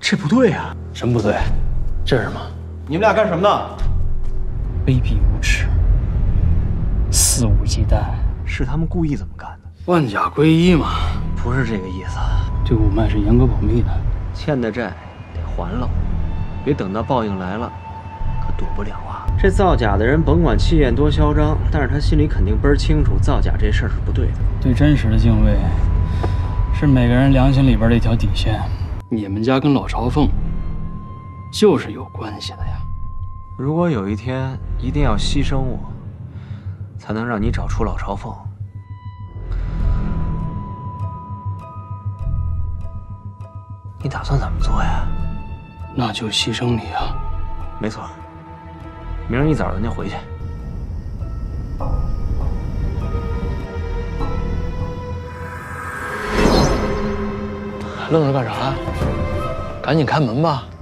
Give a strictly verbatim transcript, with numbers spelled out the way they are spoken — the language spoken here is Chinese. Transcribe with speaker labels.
Speaker 1: 这不对啊！
Speaker 2: 什么不对？这是什么？
Speaker 1: 你们俩干什么呢？
Speaker 2: 卑鄙无耻，肆无忌惮。
Speaker 1: 是他们故意这么干的。
Speaker 2: 万甲归一嘛，
Speaker 1: 不是这个意思。
Speaker 2: 这五脉是严格保密的，
Speaker 1: 欠的债得还了，别等到报应来了，可躲不了啊。这造假的人甭管气焰多嚣张，但是他心里肯定倍儿清楚，造假这事儿是不对的。
Speaker 2: 对真实的敬畏，是每个人良心里边的一条底线。你们家跟老朝奉就是有关系的呀。
Speaker 1: 如果有一天一定要牺牲我，才能让你找出老朝奉，你打算怎么做呀？
Speaker 2: 那就牺牲你啊！
Speaker 1: 没错，明儿一早咱就回去。
Speaker 2: 愣着干啥呀？赶紧开门吧！